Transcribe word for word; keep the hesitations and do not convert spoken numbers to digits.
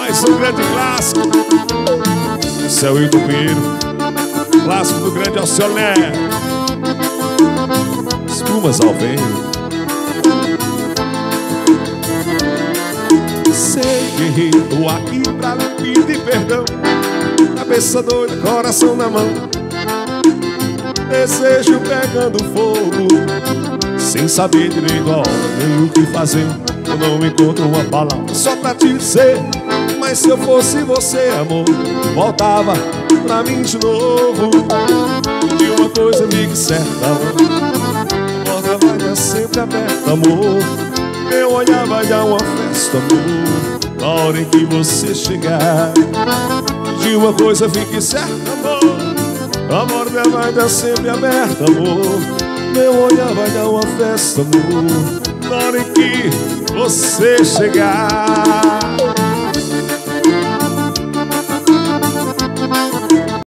mais um grande clássico. Céu e do Pinheiro, clássico do grande Alcioné. Espumas ao vento. Sei que errei, tô aqui pra lhe pedir perdão. Cabeça doida, coração na mão, desejo pegando fogo, sem saber direito a hora nem o que fazer. Eu não encontro uma palavra só pra te dizer, mas se eu fosse você, amor, voltava pra mim de novo. E uma coisa fique certa, a porta vai dar sempre aberta, amor. Meu olhar vai dar uma festa, amor, na hora em que você chegar. De uma coisa fique certa, amor, a porta vai dar sempre aberta, amor. Meu olhar vai dar uma festa, amor, na hora em que você chegar.